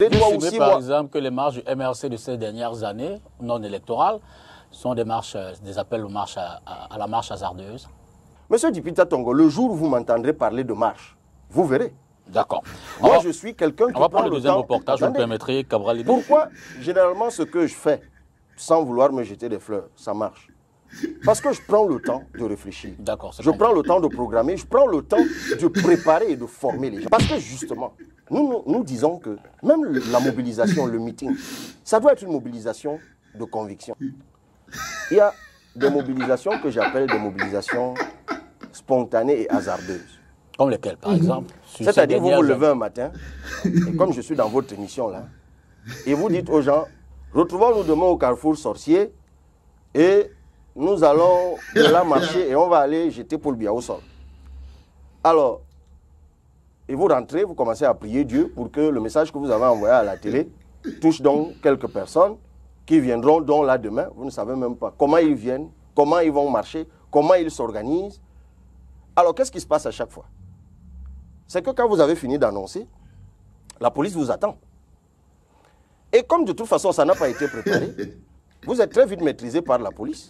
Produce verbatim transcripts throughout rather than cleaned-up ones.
Vous estimez par exemple que les marches du M R C de ces dernières années, non électorales, sont des marches, des appels aux marches à, à, à la marche hasardeuse? Monsieur Dipita Tongo, le jour où vous m'entendrez parler de marche, vous verrez. D'accord. Moi, je suis quelqu'un qui On va prend prendre le deuxième reportage, vous me permettrez, Cabral. Pourquoi, généralement, ce que je fais, sans vouloir me jeter des fleurs, ça marche? Parce que je prends le temps de réfléchir. D'accord. Je prends le temps de programmer, je prends le temps de préparer et de former les gens. Parce que justement, nous, nous, nous disons que même la mobilisation, le meeting, ça doit être une mobilisation de conviction. Il y a des mobilisations que j'appelle des mobilisations spontanées et hasardeuses. Comme lesquelles, par exemple? C'est-à-dire, vous vous levez un matin, et comme je suis dans votre émission là, et vous dites aux gens, retrouvons-nous demain au Carrefour Sorcier, et nous allons de là marcher, et on va aller jeter Paul Biya au sol. Alors, et vous rentrez, vous commencez à prier Dieu pour que le message que vous avez envoyé à la télé touche donc quelques personnes qui viendront donc là demain. Vous ne savez même pas comment ils viennent, comment ils vont marcher, comment ils s'organisent. Alors, qu'est-ce qui se passe à chaque fois? C'est que quand vous avez fini d'annoncer, la police vous attend. Et comme de toute façon, ça n'a pas été préparé, vous êtes très vite maîtrisé par la police.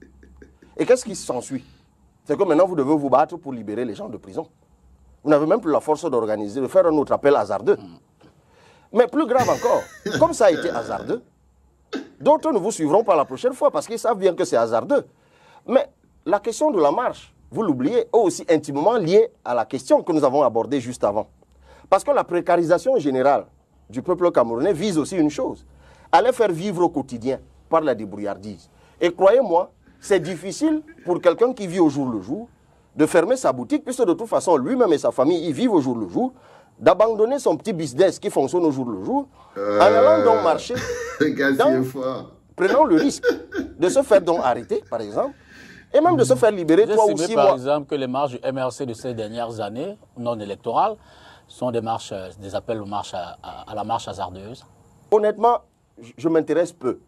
Et qu'est-ce qui s'ensuit? C'est que maintenant, vous devez vous battre pour libérer les gens de prison. Vous n'avez même plus la force d'organiser, de faire un autre appel hasardeux. Mais plus grave encore, comme ça a été hasardeux, d'autres ne vous suivront pas la prochaine fois parce qu'ils savent bien que c'est hasardeux. Mais la question de la marche, vous l'oubliez, est aussi intimement liée à la question que nous avons abordée juste avant. Parce que la précarisation générale du peuple camerounais vise aussi une chose, à les faire vivre au quotidien par la débrouillardise. Et croyez-moi, c'est difficile pour quelqu'un qui vit au jour le jour de fermer sa boutique, puisque de toute façon, lui-même et sa famille, ils vivent au jour le jour, d'abandonner son petit business qui fonctionne au jour le jour, euh, en allant donc marcher, dans, prenant le risque de se faire donc arrêter, par exemple, et même de se faire libérer Vous trois ou estimez six par mois. exemple que les marches du M R C de ces dernières années, non électorales, sont des marches, des appels aux marches à, à, à la marche hasardeuse? Honnêtement, je, je m'intéresse peu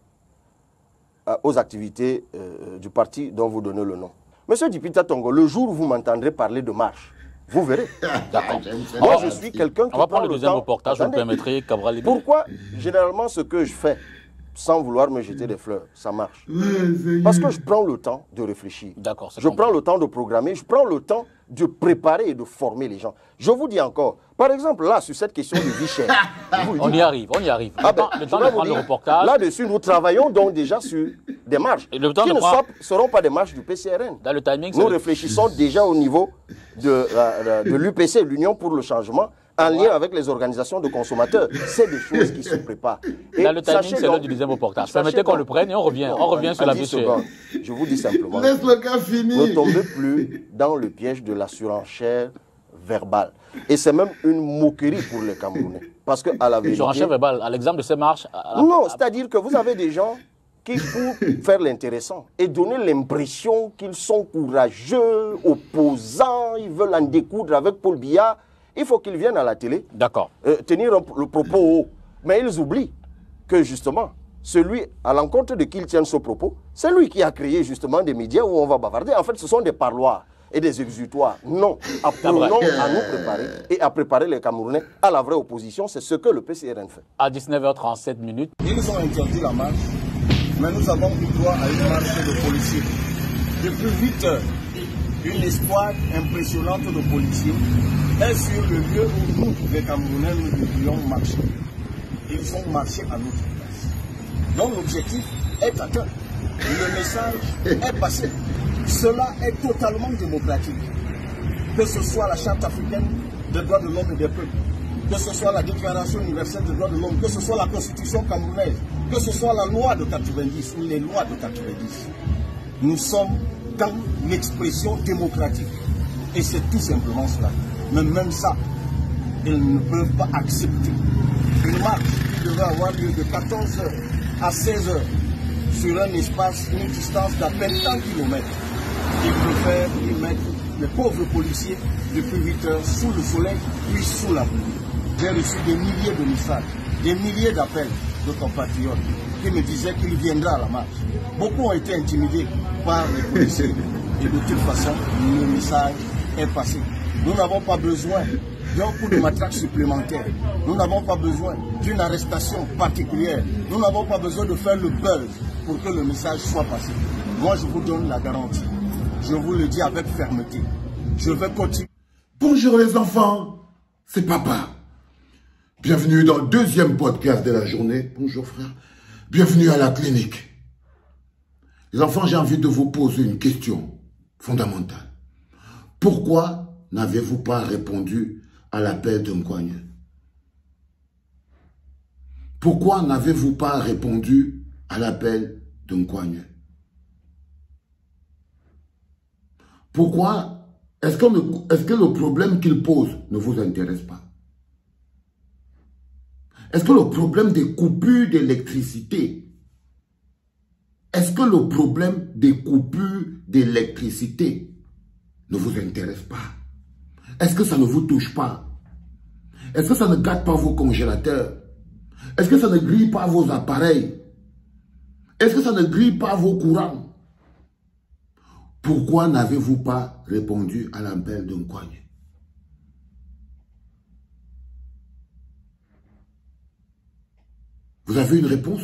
euh, aux activités euh, du parti dont vous donnez le nom. Monsieur Dipita Tongo, le jour où vous m'entendrez parler de marche, vous verrez. D'accord. Moi, je suis quelqu'un qui On va prend prendre le le deuxième temps... reportage, vous me permettrez, Cabral. Pourquoi, généralement, ce que je fais, sans vouloir me jeter des fleurs, ça marche? Parce que je prends le temps de réfléchir. D'accord. Je prends le temps de programmer, je prends le temps de préparer et de former les gens. Je vous dis encore, par exemple, là, sur cette question de vie chère, on y arrive, on y arrive. Ah ben, le temps de prendre le reportage. Là-dessus, nous travaillons donc déjà sur des marches et le temps qui de ne prendre... seront pas des marches du P C R N. Dans le timing, nous réfléchissons le... déjà au niveau de, euh, de l'U P C, l'Union pour le changement, en lien avec les organisations de consommateurs. C'est des choses qui se préparent. Et dans le timing, c'est l'heure du deuxième reportage. Permettez qu'on le prenne et on revient, on revient sur la vie chère. Je vous dis simplement, laisse le gars finir. Ne tombez plus dans le piège de la surenchère verbale. Et c'est même une moquerie pour les Camerounais. Parce que à la vérité... Surenchère verbale, à l'exemple de ces marches... À... Non, c'est-à-dire que vous avez des gens qui, pour faire l'intéressant et donner l'impression qu'ils sont courageux, opposants, ils veulent en découdre avec Paul Biya, il faut qu'ils viennent à la télé, euh, tenir un, le propos haut. Mais ils oublient que justement, celui à l'encontre de qui ils tiennent ce propos, c'est lui qui a créé justement des médias où on va bavarder. En fait, ce sont des parloirs et des exutoires. Non, apprenons à nous préparer et à préparer les Camerounais à la vraie opposition. C'est ce que le P C R N fait. À dix-neuf heures trente-sept minutes. Ils nous ont interdit la marche, mais nous avons eu droit à une marche de policiers. Depuis huit heures, une escouade impressionnante de policiers est sur le lieu où nous, les Camerounais, nous devions marcher. Ils ont marché à notre place. Donc l'objectif est atteint. Le message est passé. Cela est totalement démocratique. Que ce soit la Charte africaine des droits de l'homme et des peuples, que ce soit la Déclaration universelle des droits de l'homme, que ce soit la Constitution camerounaise, que ce soit la loi de quatre-vingt-dix ou les lois de quatre-vingt-dix. Nous sommes dans l'expression démocratique. Et c'est tout simplement cela. Mais même ça, ils ne peuvent pas accepter. Une marche qui devait avoir lieu de quatorze heures à seize heures sur un espace, une distance d'à peine cent kilomètres. Ils préfèrent y mettre les pauvres policiers depuis huit heures sous le soleil, puis sous la pluie. J'ai reçu des milliers de messages, des milliers d'appels de compatriotes qui me disaient qu'il viendra à la marche. Beaucoup ont été intimidés par les policiers. Et de toute façon, le message est passé. Nous n'avons pas besoin d'un coup de matraque supplémentaire. Nous n'avons pas besoin d'une arrestation particulière. Nous n'avons pas besoin de faire le buzz pour que le message soit passé. Moi, je vous donne la garantie. Je vous le dis avec fermeté. Je vais continuer. Bonjour les enfants, c'est papa. Bienvenue dans le deuxième podcast de la journée. Bonjour frère. Bienvenue à la clinique. Les enfants, j'ai envie de vous poser une question fondamentale. Pourquoi n'avez-vous pas répondu à l'appel de Nkwagne? Pourquoi n'avez-vous pas répondu à l'appel de Nkwagne? Pourquoi est-ce que, est-ce que le problème qu'il pose ne vous intéresse pas? Est-ce que le problème des coupures d'électricité, est-ce que le problème des coupures d'électricité ne vous intéresse pas? Est-ce que ça ne vous touche pas? Est-ce que ça ne gâte pas vos congélateurs? Est-ce que ça ne grille pas vos appareils? Est-ce que ça ne grille pas vos courants? Pourquoi n'avez-vous pas répondu à l'appel de Nkwagne? Vous avez une réponse?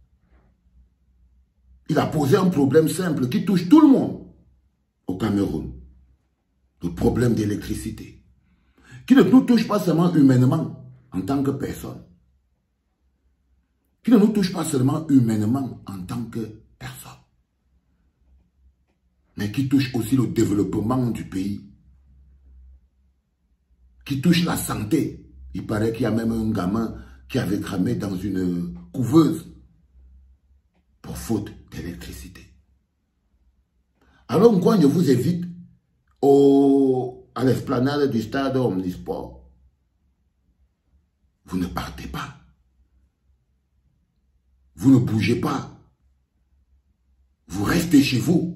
Il a posé un problème simple qui touche tout le monde au Cameroun. Le problème d'électricité. Qui ne nous touche pas seulement humainement en tant que personne. Qui ne nous touche pas seulement humainement en tant que personne. Mais qui touche aussi le développement du pays. Qui touche la santé. Il paraît qu'il y a même un gamin qui avait cramé dans une couveuse pour faute d'électricité. Alors, Nkwagne vous évite au, à l'esplanade du stade Omnisport. Vous ne partez pas. Vous ne bougez pas. Vous restez chez vous.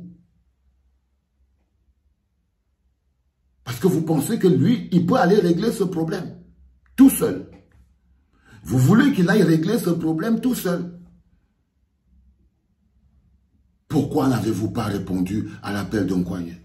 Parce que vous pensez que lui, il peut aller régler ce problème tout seul. Vous voulez qu'il aille régler ce problème tout seul. Pourquoi n'avez-vous pas répondu à l'appel de Nkwagne?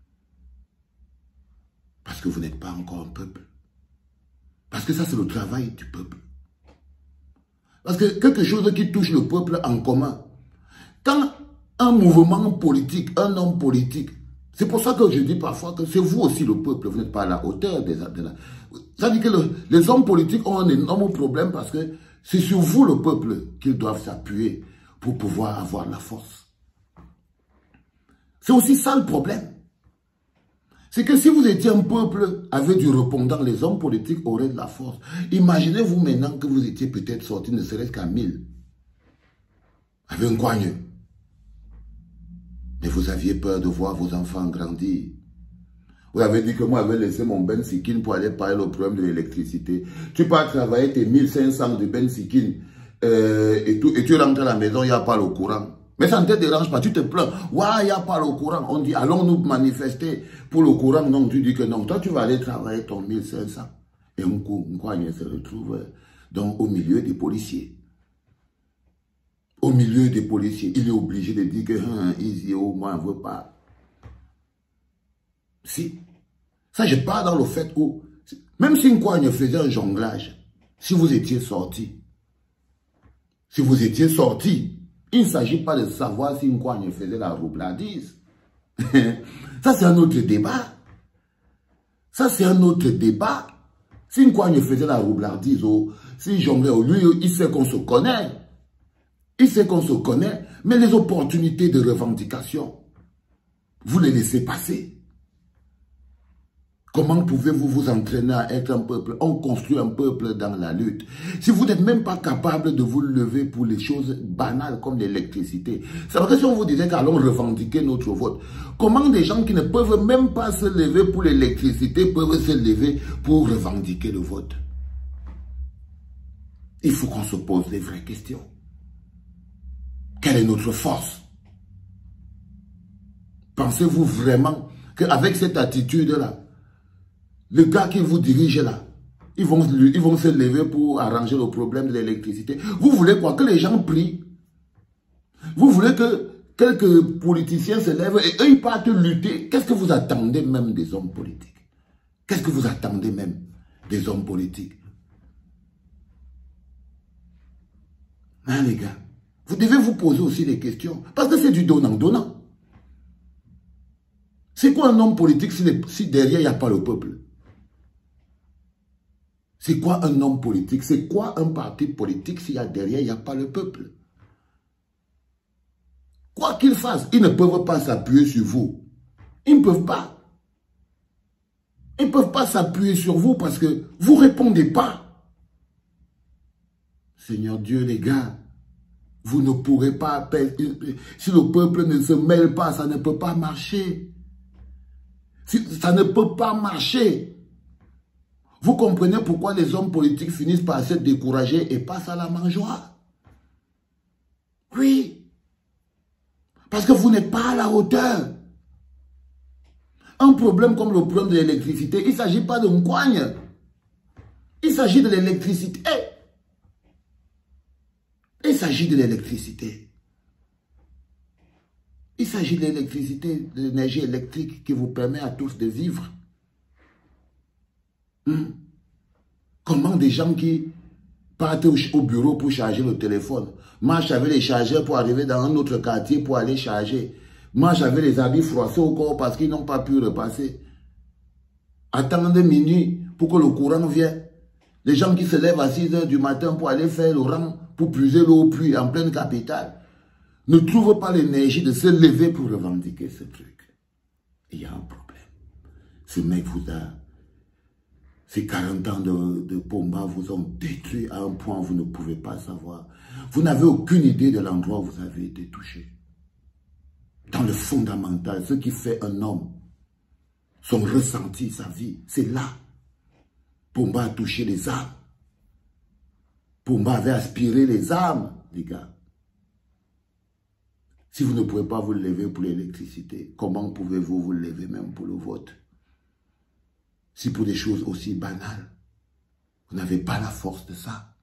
Parce que vous n'êtes pas encore un peuple. Parce que ça, c'est le travail du peuple. Parce que quelque chose qui touche le peuple en commun. Quand un mouvement politique, un homme politique, c'est pour ça que je dis parfois que c'est vous aussi le peuple, vous n'êtes pas à la hauteur des... De la... Ça dit que le, les hommes politiques ont un énorme problème parce que c'est sur vous le peuple qu'ils doivent s'appuyer pour pouvoir avoir la force. C'est aussi ça le problème. C'est que si vous étiez un peuple avec du répondant, les hommes politiques auraient de la force. Imaginez-vous maintenant que vous étiez peut-être sorti ne serait-ce qu'à mille. Avec un Nkwagne. Mais vous aviez peur de voir vos enfants grandir. Vous avez dit que moi, j'avais laissé mon Ben Sikin pour aller parler le problème de l'électricité. Tu pars travailler tes mille cinq cents de Ben Sikin euh, et, tout, et tu rentres à la maison, il n'y a pas le courant. Mais ça ne te dérange pas, tu te plains. Ouais, il n'y a pas le courant. On dit, allons nous manifester pour le courant. Non, tu dis que non. Toi, tu vas aller travailler ton mille cinq cents. Et un coup, Nkwagne se retrouve donc, au milieu des policiers. Au milieu des policiers. Il est obligé de dire que, hein, Easy, oh, moi, je ne veux pas. Si. Ça, je parle dans le fait où, même si Nkwagne faisait un jonglage, si vous étiez sorti, si vous étiez sorti, il ne s'agit pas de savoir si Nkwagne faisait la roublardise. Ça, c'est un autre débat. Ça, c'est un autre débat. Si Nkwagne faisait la roublardise, oh, si jonglait, lui, il sait qu'on se connaît. Il sait qu'on se connaît, mais les opportunités de revendication, vous les laissez passer. Comment pouvez-vous vous entraîner à être un peuple? On construit un peuple dans la lutte. Si vous n'êtes même pas capable de vous lever pour les choses banales comme l'électricité, c'est vrai que si on vous disait qu'allons revendiquer notre vote, comment des gens qui ne peuvent même pas se lever pour l'électricité peuvent se lever pour revendiquer le vote? Il faut qu'on se pose des vraies questions. Quelle est notre force? Pensez-vous vraiment qu'avec cette attitude-là, le gars qui vous dirige là, ils vont, ils vont se lever pour arranger le problème de l'électricité? Vous voulez quoi? Que les gens prient? Vous voulez que quelques politiciens se lèvent et eux ils partent lutter? Qu'est-ce que vous attendez même des hommes politiques? Qu'est-ce que vous attendez même? des hommes politiques. Hein, les gars? Vous devez vous poser aussi des questions. Parce que c'est du donnant-donnant. C'est quoi un homme politique si, les, si derrière il n'y a pas le peuple? C'est quoi un homme politique? C'est quoi un parti politique s'il y a derrière il n'y a pas le peuple? Quoi qu'ils fassent, ils ne peuvent pas s'appuyer sur vous. Ils ne peuvent pas. Ils ne peuvent pas s'appuyer sur vous parce que vous ne répondez pas. Seigneur Dieu, les gars, vous ne pourrez pas... Si le peuple ne se mêle pas, ça ne peut pas marcher. Ça ne peut pas marcher. Vous comprenez pourquoi les hommes politiques finissent par se décourager et passent à la mangeoire? Oui. Parce que vous n'êtes pas à la hauteur. Un problème comme le problème de l'électricité, il ne s'agit pas de Mkwagne. Il s'agit de l'électricité. Il s'agit de l'électricité. Il s'agit de l'électricité, de l'énergie électrique qui vous permet à tous de vivre. Hum. Comment des gens qui partent au bureau pour charger le téléphone, marchent avec les chargeurs pour arriver dans un autre quartier pour aller charger, marchent avec les habits froissés au corps parce qu'ils n'ont pas pu repasser, attendent minuit pour que le courant vienne. Les gens qui se lèvent à six heures du matin pour aller faire le rang, pour puiser l'eau au puits en pleine capitale, ne trouvent pas l'énergie de se lever pour revendiquer ce truc. Il y a un problème. Ce mec vous a... Ces quarante ans de, de Pomba vous ont détruit à un point où vous ne pouvez pas savoir. Vous n'avez aucune idée de l'endroit où vous avez été touché. Dans le fondamental, ce qui fait un homme, son ressenti, sa vie, c'est là. Pomba a touché les âmes. Pomba avait aspiré les âmes, les gars. Si vous ne pouvez pas vous lever pour l'électricité, comment pouvez-vous vous lever même pour le vote? Si pour des choses aussi banales, vous n'avez pas la force de ça.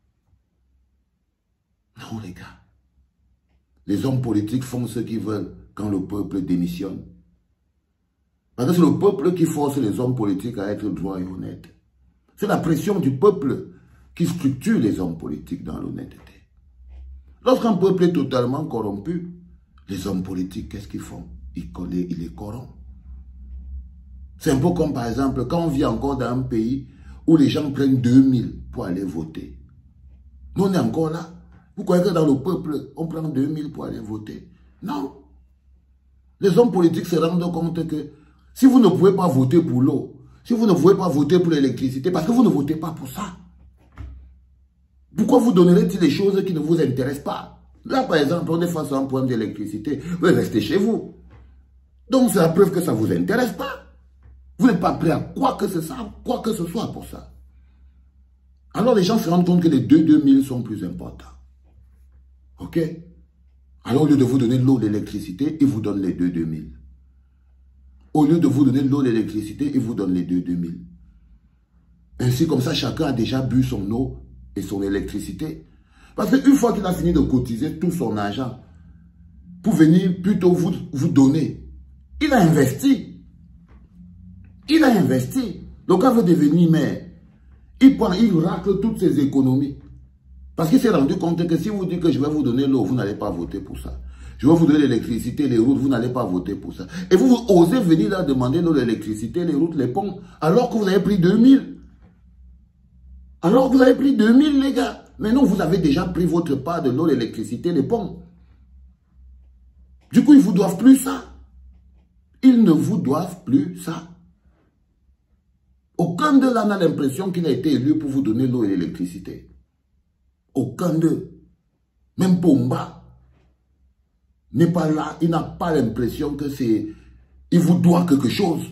Non, les gars. Les hommes politiques font ce qu'ils veulent quand le peuple démissionne. Parce que c'est le peuple qui force les hommes politiques à être droits et honnêtes. C'est la pression du peuple qui structure les hommes politiques dans l'honnêteté. Lorsqu'un peuple est totalement corrompu, les hommes politiques, qu'est-ce qu'ils font? Ils collent, ils les corrompent. C'est un peu comme par exemple, quand on vit encore dans un pays où les gens prennent deux mille pour aller voter. Nous, on est encore là. Vous croyez que dans le peuple, on prend deux mille pour aller voter? Non. Les hommes politiques se rendent compte que si vous ne pouvez pas voter pour l'eau, si vous ne pouvez pas voter pour l'électricité, parce que vous ne votez pas pour ça, pourquoi vous donnerez-ils des choses qui ne vous intéressent pas? Là, par exemple, on est face à un problème d'électricité, vous restez chez vous. Donc, c'est la preuve que ça ne vous intéresse pas. Vous n'êtes pas prêt à quoi que ce soit, quoi que ce soit pour ça. Alors les gens se rendent compte que les deux deux mille sont plus importants. Ok? Alors au lieu de vous donner l'eau, l'électricité, ils vous donnent les deux deux mille. Au lieu de vous donner l'eau, l'électricité, ils vous donnent les deux deux mille. Ainsi, comme ça, chacun a déjà bu son eau et son électricité. Parce qu'une fois qu'il a fini de cotiser tout son argent pour venir plutôt vous, vous donner, il a investi. Il a investi. Le gars veut devenir maire. Il prend, il racle toutes ses économies. Parce qu'il s'est rendu compte que si vous dites que je vais vous donner l'eau, vous n'allez pas voter pour ça. Je vais vous donner l'électricité, les routes, vous n'allez pas voter pour ça. Et vous, vous osez venir là demander l'eau, l'électricité, les routes, les ponts, alors que vous avez pris deux mille. Alors que vous avez pris deux mille, les gars. Mais non, vous avez déjà pris votre part de l'eau, l'électricité, les ponts. Du coup, ils ne vous doivent plus ça. Ils ne vous doivent plus ça. Aucun d'eux n'a l'impression qu'il a été élu pour vous donner l'eau et l'électricité. Aucun d'eux. Même Pomba n'est pas là. Il n'a pas l'impression que c'est... Il vous doit quelque chose.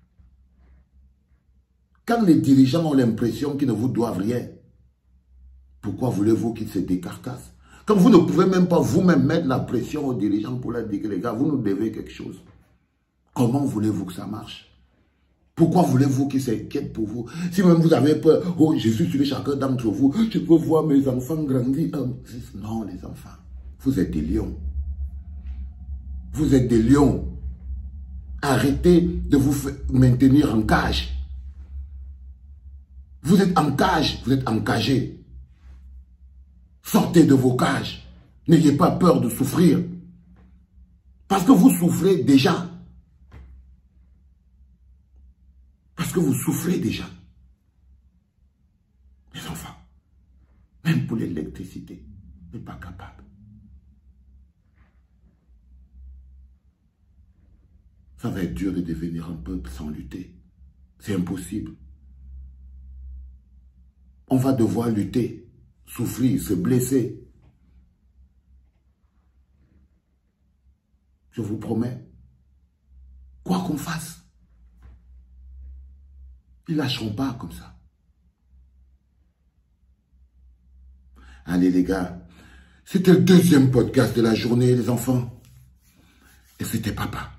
Quand les dirigeants ont l'impression qu'ils ne vous doivent rien, pourquoi voulez-vous qu'ils se décarcassent? Quand vous ne pouvez même pas vous-même mettre la pression aux dirigeants pour leur dire que les gars, vous nous devez quelque chose. Comment voulez-vous que ça marche? Pourquoi voulez-vous qu'ils s'inquiètent pour vous? Si même vous avez peur, oh, je suis sur chacun d'entre vous, je peux voir mes enfants grandir. Non, les enfants, vous êtes des lions. Vous êtes des lions. Arrêtez de vous maintenir en cage. Vous êtes en cage, vous êtes encagés. Sortez de vos cages. N'ayez pas peur de souffrir. Parce que vous souffrez déjà. Parce que vous souffrez déjà. Les enfants, même pour l'électricité, vous n'êtes pas capable. Ça va être dur de devenir un peuple sans lutter. C'est impossible. On va devoir lutter, souffrir, se blesser. Je vous promets, quoi qu'on fasse, ils ne lâcheront pas comme ça. Allez les gars, c'était le deuxième podcast de la journée, les enfants. Et c'était papa.